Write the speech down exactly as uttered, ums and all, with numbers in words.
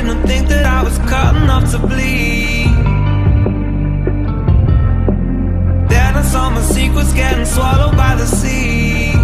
didn't think that I was cut enough to bleed. Then I saw my secrets getting swallowed by the sea.